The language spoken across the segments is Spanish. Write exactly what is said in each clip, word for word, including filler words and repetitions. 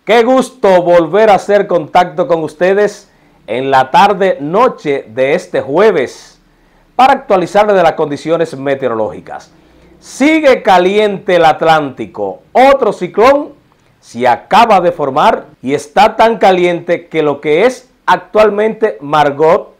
Qué gusto volver a hacer contacto con ustedes en la tarde noche de este jueves para actualizarles de las condiciones meteorológicas. Sigue caliente el Atlántico, otro ciclón se acaba de formar y está tan caliente que lo que es actualmente Margot,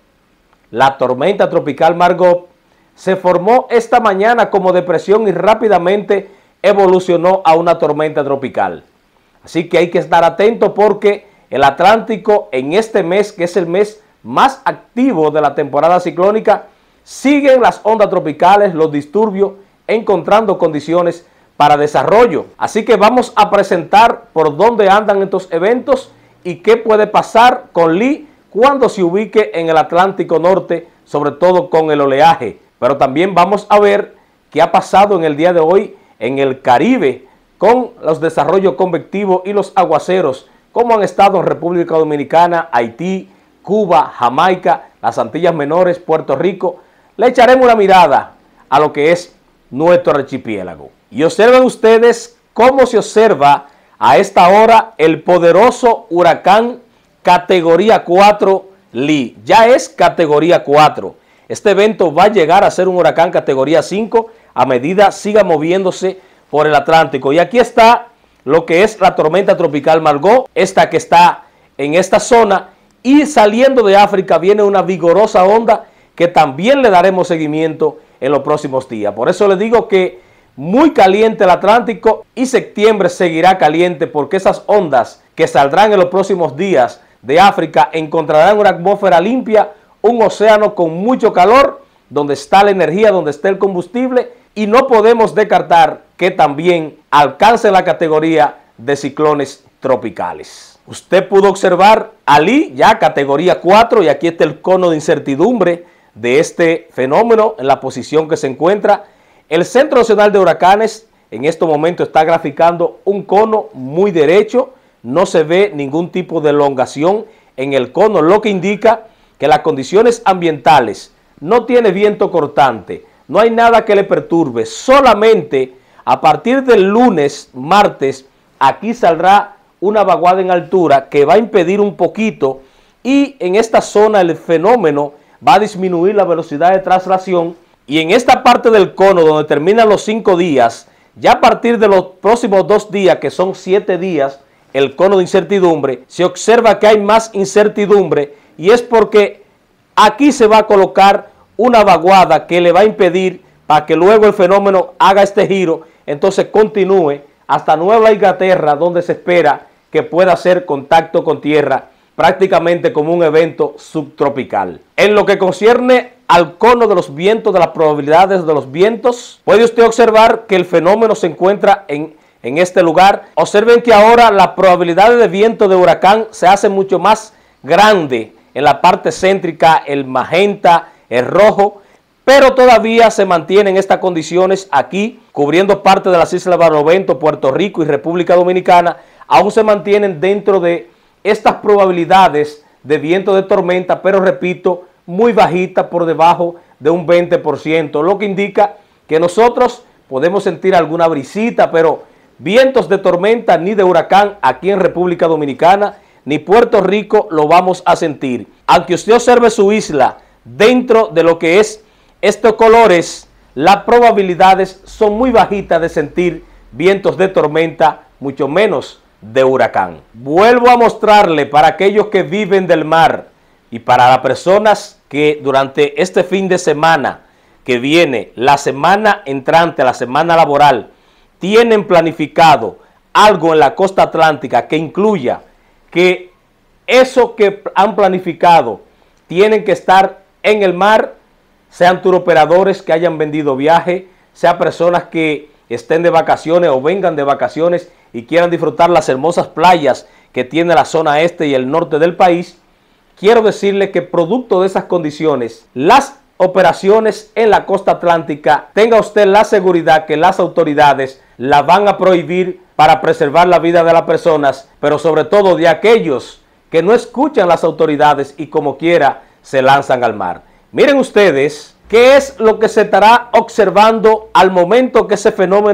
la tormenta tropical Margot, se formó esta mañana como depresión y rápidamente evolucionó a una tormenta tropical. Así que hay que estar atento porque el Atlántico en este mes, que es el mes más activo de la temporada ciclónica, siguen las ondas tropicales, los disturbios, encontrando condiciones para desarrollo. Así que vamos a presentar por dónde andan estos eventos y qué puede pasar con Lee cuando se ubique en el Atlántico Norte, sobre todo con el oleaje. Pero también vamos a ver qué ha pasado en el día de hoy en el Caribe con los desarrollos convectivos y los aguaceros, como han estado en República Dominicana, Haití, Cuba, Jamaica, las Antillas Menores, Puerto Rico. Le echaremos una mirada a lo que es nuestro archipiélago. Y observen ustedes cómo se observa a esta hora el poderoso huracán categoría cuatro Lee. Ya es categoría cuatro. Este evento va a llegar a ser un huracán categoría cinco a medida siga moviéndose por el Atlántico. Y aquí está lo que es la tormenta tropical Margot, esta que está en esta zona, y saliendo de África viene una vigorosa onda que también le daremos seguimiento en los próximos días. Por eso les digo que muy caliente el Atlántico y septiembre seguirá caliente porque esas ondas que saldrán en los próximos días de África encontrarán una atmósfera limpia, un océano con mucho calor, donde está la energía, donde está el combustible, y no podemos descartar que también alcance la categoría de ciclones tropicales. Usted pudo observar a Lee ya categoría cuatro y aquí está el cono de incertidumbre de este fenómeno en la posición que se encuentra. El Centro Nacional de Huracanes en este momento está graficando un cono muy derecho, no se ve ningún tipo de elongación en el cono, lo que indica que las condiciones ambientales no tiene viento cortante, no hay nada que le perturbe, solamente a partir del lunes, martes, aquí saldrá una vaguada en altura que va a impedir un poquito y en esta zona el fenómeno va a disminuir la velocidad de traslación y en esta parte del cono donde terminan los cinco días, ya a partir de los próximos dos días, que son siete días, el cono de incertidumbre, se observa que hay más incertidumbre y es porque aquí se va a colocar una vaguada que le va a impedir para que luego el fenómeno haga este giro, entonces continúe hasta Nueva Inglaterra, donde se espera que pueda hacer contacto con tierra prácticamente como un evento subtropical. En lo que concierne al cono de los vientos, de las probabilidades de los vientos, puede usted observar que el fenómeno se encuentra en, en este lugar. Observen que ahora la probabilidad de viento de huracán se hace mucho más grande en la parte céntrica, el magenta, el rojo, pero todavía se mantienen estas condiciones aquí, cubriendo parte de las Islas Barlovento, Puerto Rico y República Dominicana, aún se mantienen dentro de estas probabilidades de viento de tormenta, pero repito, muy bajita, por debajo de un veinte por ciento, lo que indica que nosotros podemos sentir alguna brisita, pero vientos de tormenta ni de huracán aquí en República Dominicana, ni Puerto Rico lo vamos a sentir. Aunque usted observe su isla dentro de lo que es estos colores, las probabilidades son muy bajitas de sentir vientos de tormenta, mucho menos de huracán. Vuelvo a mostrarle para aquellos que viven del mar y para las personas que durante este fin de semana que viene, la semana entrante, la semana laboral, tienen planificado algo en la costa atlántica que incluya que eso que han planificado tienen que estar en el mar, sean turoperadores que hayan vendido viaje, sean personas que estén de vacaciones o vengan de vacaciones y quieran disfrutar las hermosas playas que tiene la zona este y el norte del país. Quiero decirle que producto de esas condiciones, las operaciones en la costa atlántica, tenga usted la seguridad que las autoridades la van a prohibir para preservar la vida de las personas, pero sobre todo de aquellos que no escuchan las autoridades y como quiera se lanzan al mar. Miren ustedes qué es lo que se estará observando al momento que ese fenómeno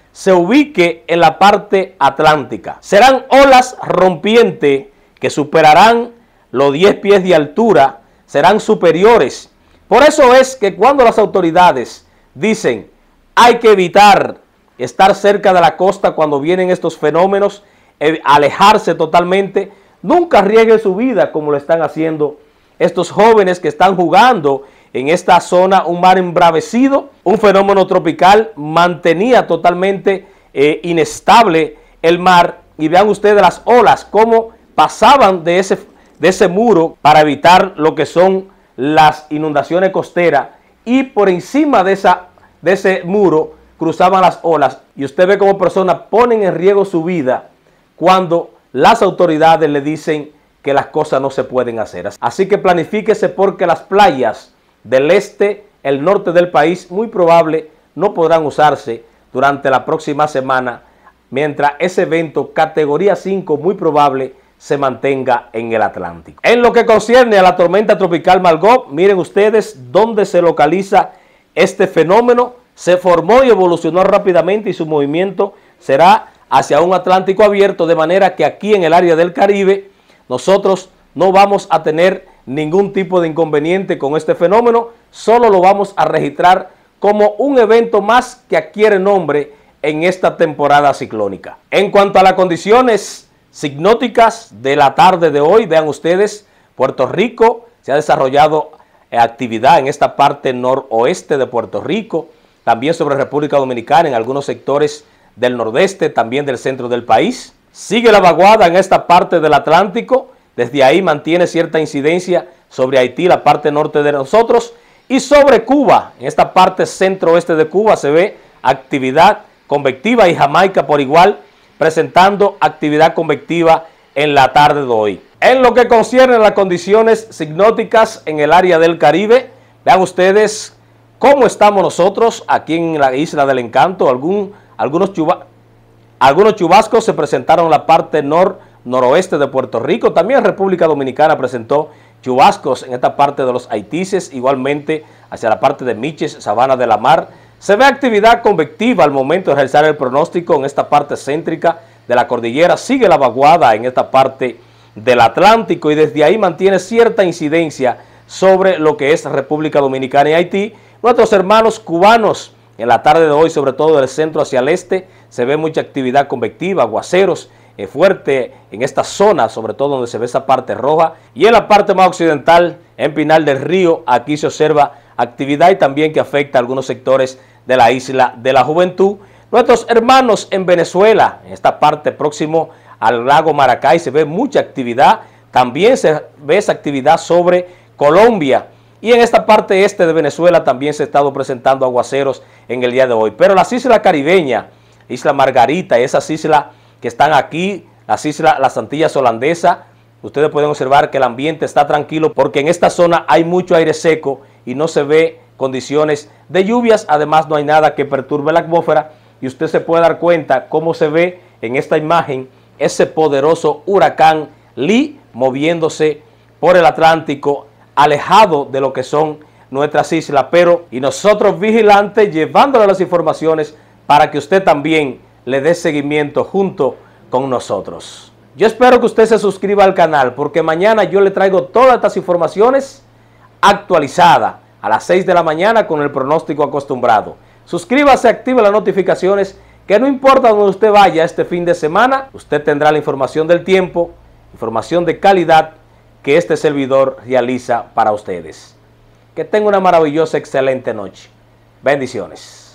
se ubique en la parte atlántica. Serán olas rompientes que superarán los diez pies de altura, serán superiores. Por eso es que cuando las autoridades dicen hay que evitar estar cerca de la costa cuando vienen estos fenómenos, eh, alejarse totalmente, nunca arriesguen su vida como lo están haciendo estos jóvenes que están jugando en esta zona, un mar embravecido, un fenómeno tropical mantenía totalmente eh, inestable el mar, y vean ustedes las olas, cómo pasaban de ese, de ese muro para evitar lo que son las inundaciones costeras, y por encima de, esa, de ese muro cruzaban las olas, y usted ve cómo personas ponen en riesgo su vida cuando las autoridades le dicen que las cosas no se pueden hacer. Así que planifíquese, porque las playas del este, el norte del país, muy probable no podrán usarse durante la próxima semana, mientras ese evento categoría cinco muy probable se mantenga en el Atlántico. En lo que concierne a la tormenta tropical Margot, miren ustedes dónde se localiza este fenómeno. Se formó y evolucionó rápidamente, y su movimiento será hacia un Atlántico abierto, de manera que aquí en el área del Caribe nosotros no vamos a tener ningún tipo de inconveniente con este fenómeno, solo lo vamos a registrar como un evento más que adquiere nombre en esta temporada ciclónica. En cuanto a las condiciones ciclónicas de la tarde de hoy, vean ustedes, Puerto Rico se ha desarrollado actividad en esta parte noroeste de Puerto Rico, también sobre República Dominicana, en algunos sectores del nordeste, también del centro del país. Sigue la vaguada en esta parte del Atlántico, desde ahí mantiene cierta incidencia sobre Haití, la parte norte de nosotros, y sobre Cuba, en esta parte centro-oeste de Cuba se ve actividad convectiva, y Jamaica por igual presentando actividad convectiva en la tarde de hoy. En lo que concierne a las condiciones ciclónicas en el área del Caribe, vean ustedes cómo estamos nosotros aquí en la Isla del Encanto. Algún, algunos, chuba, algunos chubascos se presentaron en la parte nor, noroeste de Puerto Rico. También República Dominicana presentó chubascos en esta parte de los Haitises, igualmente hacia la parte de Miches, Sabana de la Mar. Se ve actividad convectiva al momento de realizar el pronóstico en esta parte céntrica de la cordillera. Sigue la vaguada en esta parte del Atlántico, y desde ahí mantiene cierta incidencia sobre lo que es República Dominicana y Haití. Nuestros hermanos cubanos, en la tarde de hoy, sobre todo del centro hacia el este, se ve mucha actividad convectiva, aguaceros eh, fuerte en esta zona, sobre todo donde se ve esa parte roja, y en la parte más occidental, en Pinal del Río, aquí se observa actividad y también que afecta a algunos sectores de la Isla de la Juventud. Nuestros hermanos en Venezuela, en esta parte próximo al lago Maracay, se ve mucha actividad. También se ve esa actividad sobre Colombia, y en esta parte este de Venezuela también se ha estado presentando aguaceros en el día de hoy. Pero las islas caribeñas, Isla Margarita, esas islas que están aquí, las islas, las Antillas holandesas, ustedes pueden observar que el ambiente está tranquilo, porque en esta zona hay mucho aire seco y no se ve condiciones de lluvias. Además, no hay nada que perturbe la atmósfera, y usted se puede dar cuenta cómo se ve en esta imagen ese poderoso huracán Lee moviéndose por el Atlántico, alejado de lo que son nuestras islas, pero y nosotros vigilantes llevándole las informaciones para que usted también le dé seguimiento junto con nosotros. Yo espero que usted se suscriba al canal, porque mañana yo le traigo todas estas informaciones actualizadas a las seis de la mañana con el pronóstico acostumbrado. Suscríbase, active las notificaciones, que no importa donde usted vaya este fin de semana, usted tendrá la información del tiempo, información de calidad que este servidor realiza para ustedes. Que tenga una maravillosa, excelente noche. Bendiciones.